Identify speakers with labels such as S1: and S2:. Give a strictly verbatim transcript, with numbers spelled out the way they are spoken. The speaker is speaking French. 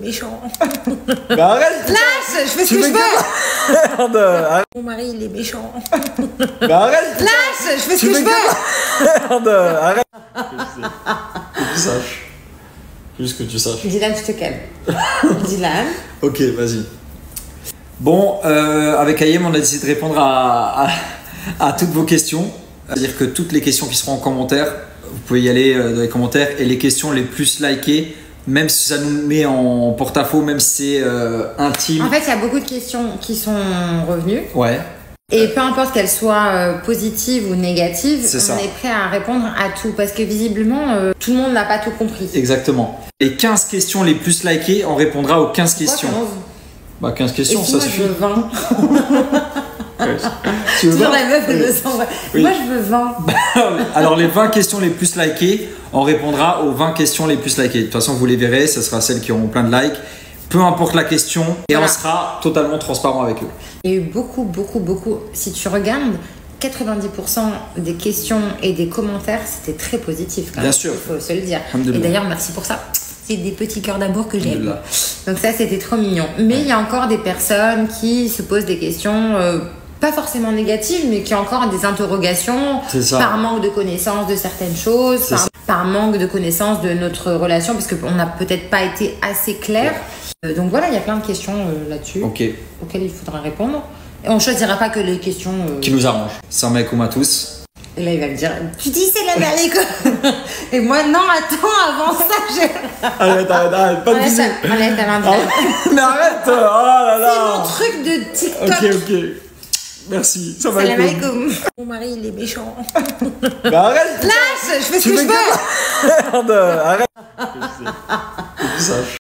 S1: méchant.
S2: Bah arrête.
S1: Lâche, je fais ce
S2: Tu
S1: que je
S2: fais
S1: veux.
S2: Merde, arrête.
S1: Mon mari, il est méchant.
S2: Bah arrête.
S1: Lâche, je fais ce
S2: Tu
S1: que je
S2: fais
S1: veux.
S2: Merde, arrête. Que tu saches. Juste que tu saches.
S1: Dylan, je te calme. Dylan.
S2: Ok, vas-y. Bon, euh, avec Ayem, on a décidé de répondre à, à, à toutes vos questions. C'est-à-dire que toutes les questions qui seront en commentaire, vous pouvez y aller dans les commentaires. Et les questions les plus likées, même si ça nous met en porte-à-faux, même si c'est euh, intime.
S1: En fait, il y a beaucoup de questions qui sont revenues.
S2: Ouais.
S1: Et peu importe qu'elles soient euh, positives ou négatives,
S2: C'est
S1: on
S2: ça.
S1: est prêt à répondre à tout. Parce que visiblement, euh, tout le monde n'a pas tout compris.
S2: Exactement. Les quinze questions les plus likées, on répondra aux quinze questions.
S1: Pourquoi
S2: Bah quinze
S1: Et
S2: questions,
S1: si
S2: ça
S1: moi,
S2: suffit.
S1: je veux vingt.
S2: Ouais. Tu veux
S1: Toujours
S2: voir
S1: la meuf
S2: Oui.
S1: de cent.
S2: Oui.
S1: Moi, je veux vingt.
S2: Alors les vingt questions les plus likées, on répondra aux vingt questions les plus likées. De toute façon, vous les verrez, ce sera celles qui auront plein de likes. Peu importe la question, et
S1: Voilà.
S2: on sera totalement transparent avec eux.
S1: Il y a eu beaucoup, beaucoup, beaucoup. Si tu regardes, quatre-vingt-dix pour cent des questions et des commentaires, c'était très positif. Quand
S2: Bien
S1: même.
S2: sûr.
S1: Il faut se le dire. Et
S2: Alhamdoulilah.
S1: d'ailleurs, merci pour ça. C'est des petits cœurs d'amour que j'aime.
S2: Alhamdoulilah.
S1: Donc ça, c'était trop mignon. Mais il y a encore des personnes qui se posent des questions, euh, pas forcément négatives, mais qui ont encore des interrogations
S2: C'est ça.
S1: par manque de connaissance de certaines choses,
S2: C'est
S1: par,
S2: ça.
S1: par manque de connaissance de notre relation, parce qu'on n'a peut-être pas été assez clair. Euh, donc voilà, il y a plein de questions euh, là-dessus
S2: Ok.
S1: auxquelles il faudra répondre. Et on choisira pas que les questions. euh,
S2: Qui nous arrange. Salam alaikum à tous.
S1: Et là, il va me dire, tu dis c'est la merde, quoi. Et moi, non, attends, avant ça, j'ai.
S2: Arrête, arrête, arrête, pas de
S1: Arrête,
S2: bisous.
S1: arrête, arrête,
S2: Ah, mais arrête. Oh là
S1: C'est
S2: là.
S1: mon truc de TikTok.
S2: Ok, ok. Merci. Ça va
S1: Salam
S2: être
S1: alaikum. Mon mari, il est méchant.
S2: Bah arrête.
S1: Lâche, je fais ce
S2: Tu
S1: que je
S2: fais
S1: veux.
S2: Merde, arrête. Que tu saches.